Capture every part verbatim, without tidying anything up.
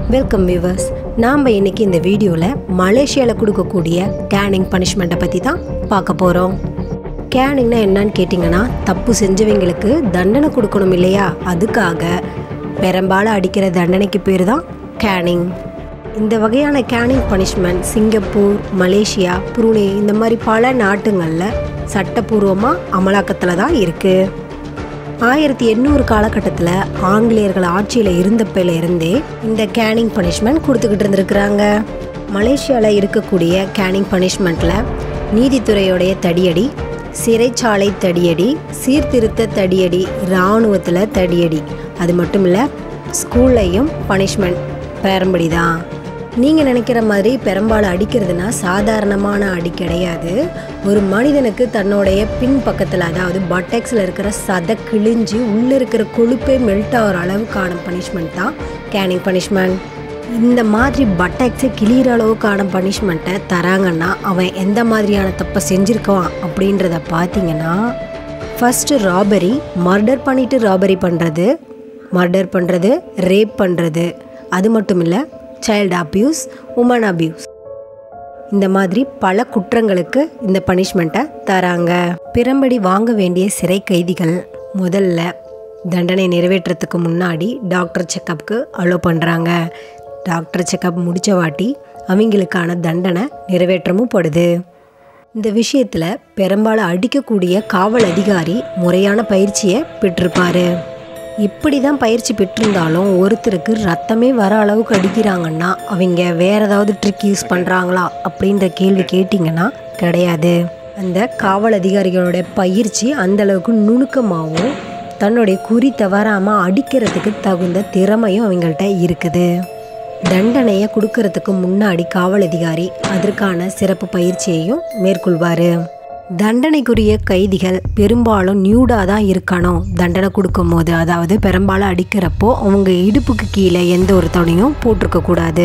Welcome viewers. நாம் இன்னைக்கு இந்த வீடியோவில் மலேசியாவில் கொடுக்கக்கூடிய கேனிங் பனிஷ்மெண்ட்டை பற்றி தான் பார்க்க போகிறோம். கேனிங்னா என்னன்னு கேட்டிங்கன்னா, தப்பு செஞ்சவங்களுக்கு தண்டனை கொடுக்கணும் இல்லையா, அதுக்காக பெரும்பாலும் அடிக்கிற தண்டனைக்கு பேர் தான் கேனிங். இந்த வகையான caning punishment Singapore, Malaysia, Brunei இந்த மாதிரி பல நாட்டுங்களில் சட்டப்பூர்வமாக அமலாக்கத்தில் தான் இருக்குது. ஆயிரத்தி எண்ணூறு காலகட்டத்தில் ஆங்கிலேயர்கள் ஆட்சியில் இருந்தப்பையில இருந்தே இந்த கேனிங் பனிஷ்மெண்ட் கொடுத்துக்கிட்டு இருந்திருக்கிறாங்க. மலேசியாவில் இருக்கக்கூடிய கேனிங் பனிஷ்மெண்ட்டில் நீதித்துறையோடைய தடியடி, சிறைச்சாலை தடியடி, சீர்திருத்த தடியடி, இராணுவத்தில் தடியடி, அது மட்டும் இல்லை ஸ்கூல்லையும் பனிஷ்மெண்ட் பெரும்படி தான். நீங்கள் நினைக்கிற மாதிரி பெரும்பாலும் அடிக்கிறதுனா சாதாரணமான அடி கிடையாது. ஒரு மனிதனுக்கு தன்னுடைய பின் பக்கத்தில், அதாவது பட்டெக்ஸில் இருக்கிற சதை கிழிஞ்சு உள்ளே இருக்கிற கொழுப்பே மெல்ட் ஆகிற அளவுக்கான பனிஷ்மெண்ட் தான் கேனிங் பனிஷ்மெண்ட். இந்த மாதிரி பட்டெக்ஸை கிளியிற அளவுக்கான பனிஷ்மெண்ட்டை தராங்கன்னா அவன் எந்த மாதிரியான தப்பை செஞ்சுருக்கான் அப்படின்றத பார்த்தீங்கன்னா, ஃபஸ்ட்டு ராபரி, மர்டர் பண்ணிவிட்டு ராபரி பண்ணுறது, மர்டர் பண்ணுறது, ரேப் பண்ணுறது, அது மட்டும் இல்லை சைல்டு அப்யூஸ், உமன் அப்யூஸ், இந்த மாதிரி பல குற்றங்களுக்கு இந்த பனிஷ்மெண்ட்டை தராங்க. பிறம்படி வாங்க வேண்டிய சிறை கைதிகள் முதல்ல தண்டனை நிறைவேற்றத்துக்கு முன்னாடி டாக்டர் செக்கப்புக்கு அலோவ் பண்ணுறாங்க. டாக்டர் செக்கப் முடித்த வாட்டி அவங்களுக்கான தண்டனை நிறைவேற்றமும் படுது. இந்த விஷயத்தில் பெரும்பாலும் அடிக்கக்கூடிய காவல் அதிகாரி முறையான பயிற்சியை பெற்றிருப்பார். இப்படி தான் பயிற்சி பெற்றிருந்தாலும் ஒருத்தருக்கு ரத்தமே வர அளவுக்கு அடிக்கிறாங்கன்னா அவங்க வேறு ஏதாவது ட்ரிக் யூஸ் பண்ணுறாங்களா அப்படின்ற கேள்வி கேட்டிங்கன்னா கிடையாது. அந்த காவல் அதிகாரிகளோட பயிற்சி அந்தளவுக்கு நுணுக்கமாகவும் தன்னுடைய குறி தவறாமல் அடிக்கிறதுக்கு தகுந்த திறமையும் அவங்கள்ட்ட இருக்குது. தண்டனையை கொடுக்கறதுக்கு முன்னாடி காவல் அதிகாரி அதற்கான சிறப்பு பயிற்சியையும் மேற்கொள்வார். தண்டனைக்குரிய கைதிகள் பெரும்பாலும் நியூடாக தான் இருக்கணும் தண்டனை கொடுக்கும் போது. அதாவது பெரும்பாலும் அடிக்கிறப்போ அவங்க இடுப்புக்கு கீழே எந்த ஒரு துணியும் போட்டிருக்கக்கூடாது.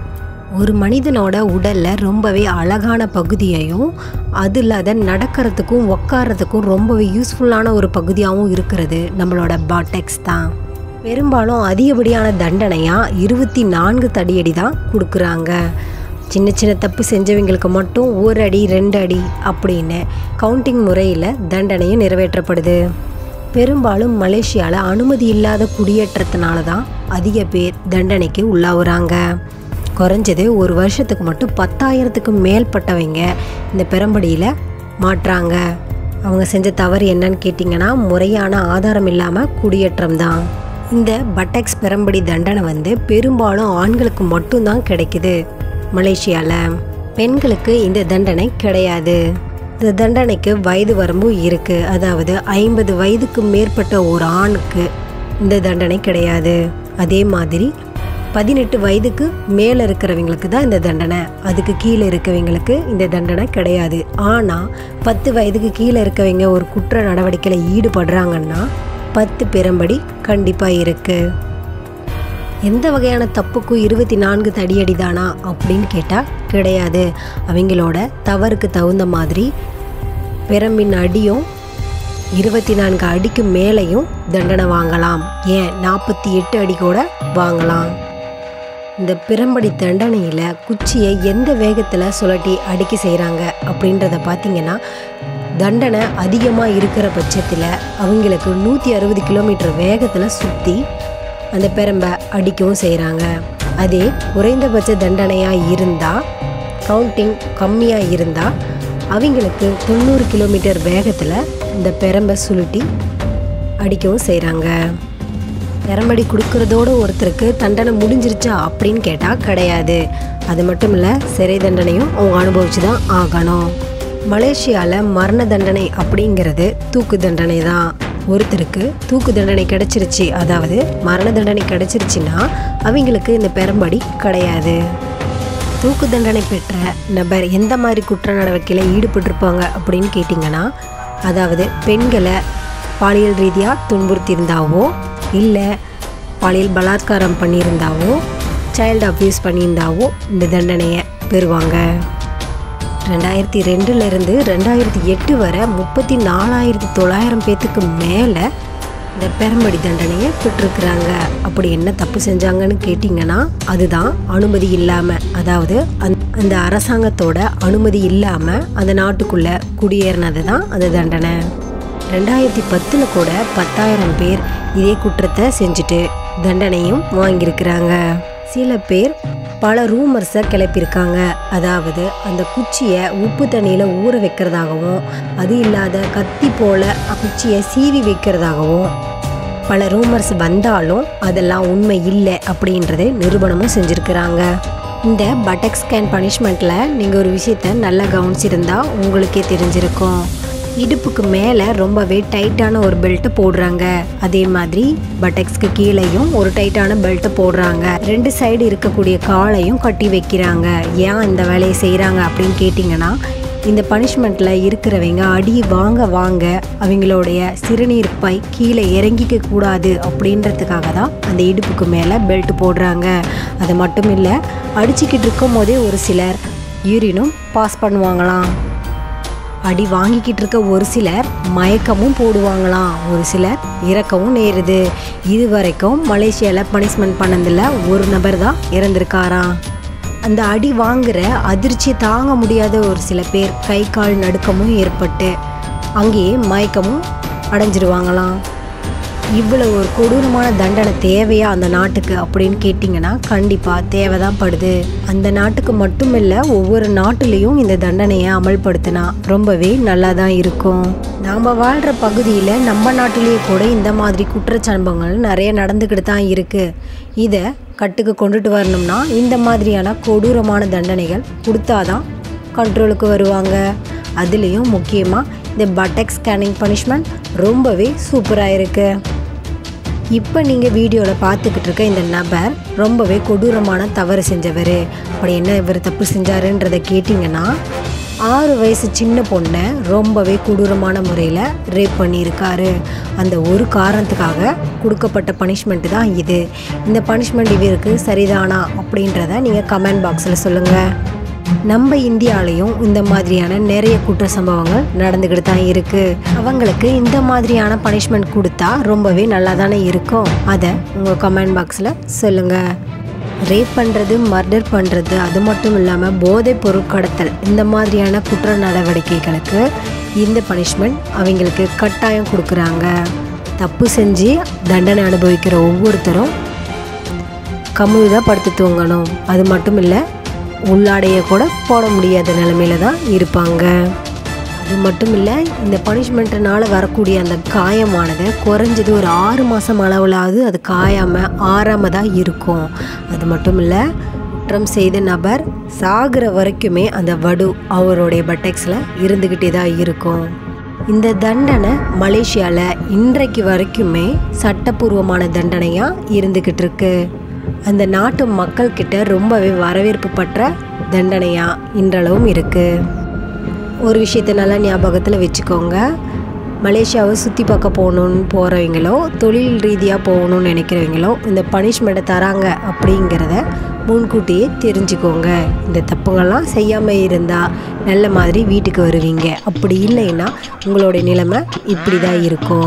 ஒரு மனிதனோட உடலில் ரொம்பவே அழகான பகுதியையும் அது இல்லாத நடக்கிறதுக்கும் உக்காரத்துக்கும் ரொம்பவே யூஸ்ஃபுல்லான ஒரு பகுதியாகவும் இருக்கிறது நம்மளோட பாட்டெக்ஸ் தான். பெரும்பாலும் அதிகப்படியான தண்டனையாக இருபத்தி நான்கு தடியடி தான் கொடுக்குறாங்க. சின்ன சின்ன தப்பு செஞ்சவங்களுக்கு மட்டும் ஒரு அடி ரெண்டு அடி அப்படின்னு கவுண்டிங் முறையில் தண்டனையும் நிறைவேற்றப்படுது. பெரும்பாலும் மலேசியாவில் அனுமதி இல்லாத குடியேற்றத்தினால தான் அதிக பேர் தண்டனைக்கு உள்ளாகுறாங்க. குறைஞ்சது ஒரு வருஷத்துக்கு மட்டும் பத்தாயிரத்துக்கு மேற்பட்டவங்க இந்த பெரும்படியில் மாட்டுறாங்க. அவங்க செஞ்ச தவறு என்னன்னு கேட்டிங்கன்னா, முறையான ஆதாரம் இல்லாமல் குடியேற்றம் தான். இந்த பட்டெக்ஸ் பெரும்படி தண்டனை வந்து பெரும்பாலும் ஆண்களுக்கு மட்டும்தான் கிடைக்குது. மலேசியாவில் பெண்களுக்கு இந்த தண்டனை கிடையாது. இந்த தண்டனைக்கு வயது வரம்பு இருக்குது. அதாவது ஐம்பது வயதுக்கு மேற்பட்ட ஒரு ஆணுக்கு இந்த தண்டனை கிடையாது. அதே மாதிரி பதினெட்டு வயதுக்கு மேலே இருக்கிறவங்களுக்கு தான் இந்த தண்டனை, அதுக்கு கீழே இருக்கவங்களுக்கு இந்த தண்டனை கிடையாது. ஆனால் பத்து வயதுக்கு கீழே இருக்கவங்க ஒரு குற்ற நடவடிக்கையில் ஈடுபடுறாங்கன்னா பத்து பெரும்படி கண்டிப்பாக இருக்குது. எந்த வகையான தப்புக்கும் இருபத்தி நான்கு தடியடி தானா அப்படின்னு கேட்டால் கிடையாது. அவங்களோட தவறுக்கு தகுந்த மாதிரி பெரம்பின் அடியும் இருபத்தி நான்கு அடிக்கு மேலேயும் தண்டனை வாங்கலாம். ஏன் நாற்பத்தி எட்டு அடி கூட வாங்கலாம். இந்த பிரம்படி தண்டனையில் குச்சியை எந்த வேகத்தில் சுழட்டி அடிக்க செய்கிறாங்க அப்படின்றத பார்த்திங்கன்னா, தண்டனை அதிகமாக இருக்கிற பட்சத்தில் அவங்களுக்கு நூற்றி அறுபது கிலோமீட்டர் வேகத்தில் சுற்றி அந்த பெரம்பை அடிக்கவும் செய்கிறாங்க. அதே குறைந்தபட்ச தண்டனையாக இருந்தால், கவுண்டிங் கம்மியாக இருந்தால் அவங்களுக்கு தொண்ணூறு கிலோமீட்டர் வேகத்தில் இந்த பெரம்பை சுருட்டி அடிக்கவும் செய்கிறாங்க. பெரம்படி கொடுக்கறதோடு ஒருத்தருக்கு தண்டனை முடிஞ்சிருச்சா அப்படின்னு கேட்டால் கிடையாது. அது மட்டும் இல்லை, சிறை தண்டனையும் அவங்க அனுபவிச்சு தான் ஆகணும். மலேசியாவில் மரண தண்டனை அப்படிங்கிறது தூக்கு தண்டனை தான். ஒருத்தருக்கு தூக்கு தண்டனை கிடைச்சிருச்சு, அதாவது மரண தண்டனை கிடைச்சிருச்சுன்னா அவங்களுக்கு இந்த பெரும்படி கிடையாது. தூக்கு தண்டனை பெற்ற நபர் எந்த மாதிரி குற்ற நடவடிக்கையில் ஈடுபட்டிருப்பாங்க அப்படின்னு கேட்டிங்கன்னா, அதாவது பெண்களை பாலியல் ரீதியாக துன்புறுத்தியிருந்தாவோ, இல்லை பாலியல் பலாத்காரம் பண்ணியிருந்தாவோ, சைல்டு அப்யூஸ் பண்ணியிருந்தாவோ இந்த தண்டனையை பெறுவாங்க. ரெண்டாயிரத்தி ரெண்டுலேருந்து ரெண்டாயிரத்தி எட்டு வரை முப்பத்தி நாலாயிரத்தி தொள்ளாயிரம் பேத்துக்கு மேலே இந்த பெரும்படி தண்டனையை பெற்றிருக்கிறாங்க. அப்படி என்ன தப்பு செஞ்சாங்கன்னு கேட்டிங்கன்னா அதுதான் அனுமதி இல்லாமல், அதாவது அந்த அரசாங்கத்தோட அனுமதி இல்லாமல் அந்த நாட்டுக்குள்ளே குடியேறினது தான் அந்த தண்டனை. ரெண்டாயிரத்தி பத்தில் கூட பத்தாயிரம் பேர் இதே குற்றத்தை செஞ்சுட்டு தண்டனையும் வாங்கியிருக்கிறாங்க. சில பேர் பல ரூமர்ஸை கிளப்பியிருக்காங்க. அதாவது அந்த குச்சியை உப்பு தண்ணியில் ஊற வைக்கிறதாகவும், அது இல்லாத கத்தி போல் குச்சியை சீவி வைக்கிறதாகவும் பல ரூமர்ஸ் வந்தாலும் அதெல்லாம் உண்மை இல்லை அப்படின்றது நிரூபணமும் செஞ்சுருக்கிறாங்க. இந்த பட்டக் ஸ்கேன் பனிஷ்மெண்ட்டில் நீங்கள் ஒரு விஷயத்த நல்லா கவனிச்சிருந்தா உங்களுக்கே தெரிஞ்சிருக்கும். இடுப்புக்கு மேலே ரொம்பவே டைட்டான ஒரு பெல்ட்டு போடுறாங்க. அதே மாதிரி பட்டக்ஸ்க்கு கீழேயும் ஒரு டைட்டான பெல்ட்டு போடுறாங்க. ரெண்டு சைடு இருக்கக்கூடிய காலையும் கட்டி வைக்கிறாங்க. ஏன் இந்த வேலையை செய்கிறாங்க அப்படின்னு கேட்டிங்கன்னா, இந்த பனிஷ்மெண்ட்டில் இருக்கிறவங்க அடி வாங்க வாங்க அவங்களுடைய சிறுநீர் பை கீழே இறங்கிக்க கூடாது அப்படின்றதுக்காக தான் அந்த இடுப்புக்கு மேலே பெல்ட்டு போடுறாங்க. அது மட்டும் இல்லை, அடிச்சுக்கிட்டு இருக்கும் போதே ஒரு சிலர் யூரினும் பாஸ் பண்ணுவாங்களாம். அடி வாங்கிக்கிட்டு இருக்க ஒரு சிலர் மயக்கமும் போடுவாங்களாம். ஒரு சிலர் இறக்கவும் நேருது. இது வரைக்கும் மலேசியாவில் பனிஷ்மெண்ட் பண்ணதில் ஒரு நபர் தான் இறந்துருக்காராம். அந்த அடி வாங்குகிற அதிர்ச்சியை தாங்க முடியாத ஒரு சில பேர் கை கால் நடுக்கமும் ஏற்பட்டு அங்கேயே மயக்கமும் அடைஞ்சிருவாங்களாம். இவ்வளோ ஒரு கொடூரமான தண்டனை தேவையா அந்த நாட்டுக்கு அப்படின்னு கேட்டிங்கன்னா கண்டிப்பாக தேவை தான் படுது. அந்த நாட்டுக்கு மட்டும் இல்லை, ஒவ்வொரு நாட்டிலையும் இந்த தண்டனையை அமல்படுத்தினா ரொம்பவே நல்லா தான் இருக்கும். நாம் வாழ்கிற பகுதியில் நம்ம நாட்டிலேயே கூட இந்த மாதிரி குற்றச்சம்பவங்கள் நிறைய நடந்துக்கிட்டு தான் இருக்குது. இதை கட்டுக்கு கொண்டுட்டு வரணும்னா இந்த மாதிரியான கொடூரமான தண்டனைகள் கொடுத்தாதான் கண்ட்ரோலுக்கு வருவாங்க. அதுலேயும் முக்கியமாக இந்த பட்டக் ஸ்கேனிங் பனிஷ்மெண்ட் ரொம்பவே சூப்பராக இருக்குது. இப்போ நீங்கள் வீடியோவில் பார்த்துக்கிட்டு இருக்க இந்த நபர் ரொம்பவே கொடூரமான தவறு செஞ்சவர். அப்படி என்ன இவர் தப்பு செஞ்சாருன்றதை கேட்டிங்கன்னா, ஆறு வயசு சின்ன பொண்ணை ரொம்பவே கொடூரமான முறையில் ரேப் பண்ணியிருக்காரு. அந்த ஒரு காரணத்துக்காக கொடுக்கப்பட்ட பனிஷ்மெண்ட்டு தான் இது. இந்த பனிஷ்மெண்ட் இவருக்கு சரிதானா அப்படின்றத நீங்கள் கமெண்ட் பாக்ஸில் சொல்லுங்கள். நம்ம இந்தியாவிலையும் இந்த மாதிரியான நிறைய குற்ற சம்பவங்கள் நடந்துக்கிட்டு தான் இருக்குது. அவங்களுக்கு இந்த மாதிரியான பனிஷ்மெண்ட் கொடுத்தா ரொம்பவே நல்லா தானே இருக்கும். அதை உங்கள் கமெண்ட் பாக்ஸில் சொல்லுங்கள். ரேப் பண்ணுறது, மர்டர் பண்ணுறது, அது மட்டும் இல்லாமல் போதைப் பொருள் கடத்தல், இந்த மாதிரியான குற்ற நடவடிக்கைகளுக்கு இந்த பனிஷ்மெண்ட் அவங்களுக்கு கட்டாயம் கொடுக்குறாங்க. தப்பு செஞ்சு தண்டனை அனுபவிக்கிற ஒவ்வொருத்தரும் கம்முதான் படுத்து தூங்கணும். அது மட்டும் இல்லை, உள்ளாடைய கூட போட முடியாத நிலைமையில தான் இருப்பாங்க. அது மட்டும் இல்லை, இந்த பனிஷ்மெண்ட்னால வரக்கூடிய அந்த காயமானது குறைஞ்சது ஒரு ஆறு மாதம் அளவுலாவது அது காயாமல் ஆறாமல் தான் இருக்கும். அது மட்டும் இல்லை, குற்றம் செய்த நபர் சாகிற வரைக்குமே அந்த வடு அவருடைய பட்டக்ஸில் இருந்துக்கிட்டே தான் இருக்கும். இந்த தண்டனை மலேசியாவில் இன்றைக்கு வரைக்குமே சட்டப்பூர்வமான தண்டனையாக இருந்துக்கிட்டு இருக்கு. அந்த நாட்டு மக்கள்கிட்ட ரொம்பவே வரவேற்பு பெற்ற தண்டனையாக இன்றளவும் இருக்குது. ஒரு விஷயத்தை நல்லா ஞாபகத்தில் வச்சுக்கோங்க. மலேசியாவை சுற்றி பார்க்க போகணுன்னு போகிறவங்களோ, தொழில் ரீதியாக போகணுன்னு நினைக்கிறவங்களோ இந்த பனிஷ்மெண்ட்டை தராங்க அப்படிங்கிறத முன்கூட்டியே தெரிஞ்சுக்கோங்க. இந்த தப்புங்கள்லாம் செய்யாமல் இருந்தால் நல்ல மாதிரி வீட்டுக்கு வருவீங்க. அப்படி இல்லைன்னா உங்களோட நிலைமை இப்படி தான் இருக்கும்.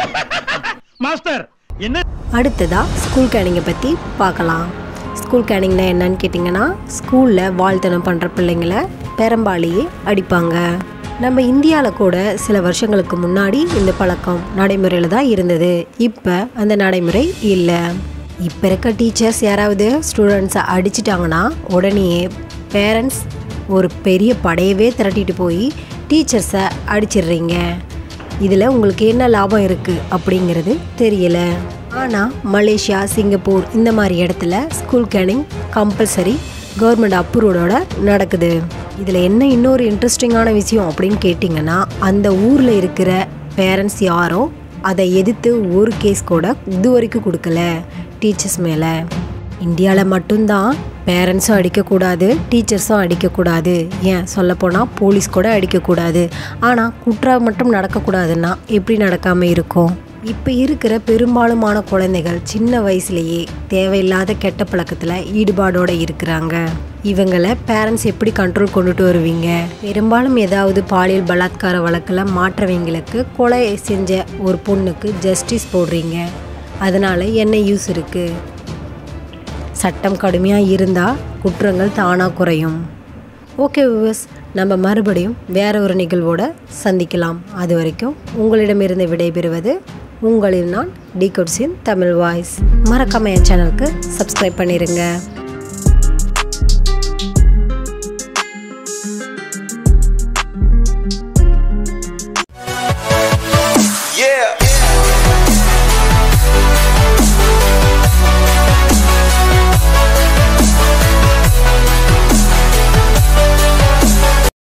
மாஸ்டர், அடுத்ததாக ஸ்கூல் கேனிங்கை பற்றி பார்க்கலாம். ஸ்கூல் கேனிங்னா என்னன்னு கேட்டிங்கன்னா, ஸ்கூலில் வாழ்த்தனம் பண்ணுற பிள்ளைங்களை பெரும்பாலேயே அடிப்பாங்க. நம்ம இந்தியாவில் கூட சில வருஷங்களுக்கு முன்னாடி இந்த பழக்கம் நடைமுறையில் தான் இருந்தது. இப்போ அந்த நடைமுறை இல்லை. இப்போ இருக்க டீச்சர்ஸ் யாராவது ஸ்டூடெண்ட்ஸை அடிச்சிட்டாங்கன்னா உடனே பேரண்ட்ஸ் ஒரு பெரிய படையவே திரட்டிட்டு போய் டீச்சர்ஸை அடிச்சிடுறீங்க. இதில் உங்களுக்கு என்ன லாபம் இருக்குது அப்படிங்கிறது தெரியல. ஆனால் மலேசியா, சிங்கப்பூர் இந்த மாதிரி இடத்துல ஸ்கூல் கேனிங் கம்பல்சரி கவர்மெண்ட் அப்ரூவோட நடக்குது. இதில் என்ன இன்னொரு இன்ட்ரெஸ்டிங்கான விஷயம் அப்படின்னு கேட்டிங்கன்னா, அந்த ஊரில் இருக்கிற பேரண்ட்ஸ் யாரும் அதை எதிர்த்து ஒரு கேஸ் கூட இது வரைக்கும் கொடுக்கல டீச்சர்ஸ் மேலே. இந்தியாவில் மட்டும்தான் பேரண்ட்ஸும் அடிக்கக்கூடாது, டீச்சர்ஸும் அடிக்கக்கூடாது, ஏன் சொல்லப்போனால் போலீஸ் கூட அடிக்கக்கூடாது. ஆனால் குற்றம் மட்டும் நடக்கக்கூடாதுன்னா எப்படி நடக்காமல் இருக்கும்? இப்போ இருக்கிற பெரும்பாலுமான குழந்தைகள் சின்ன வயசுலேயே தேவையில்லாத கெட்ட பழக்கத்தில் ஈடுபாடோடு இருக்கிறாங்க. இவங்களை பேரண்ட்ஸ் எப்படி கண்ட்ரோல் கொண்டுட்டு வருவீங்க? பெரும்பாலும் ஏதாவது பாலியல் பலாத்கார வழக்கில் மாற்றவங்களுக்கு கொலை செஞ்ச ஒரு பொண்ணுக்கு ஜஸ்டிஸ் போடுறீங்க. அதனால் என்ன யூஸ் இருக்குது? சட்டம் கடுமையாக இருந்தால் குற்றங்கள் தானாக குறையும். ஓகே வியூவர்ஸ், நம்ம மறுபடியும் வேற ஒரு நிகழ்வோடு சந்திக்கலாம். அது வரைக்கும் உங்களிடமிருந்து விடைபெறுவது உங்களில் நான் டிகோட்ஸின் தமிழ் வாய்ஸ். மறக்காம என் சேனலுக்கு சப்ஸ்கிரைப் பண்ணிடுங்க.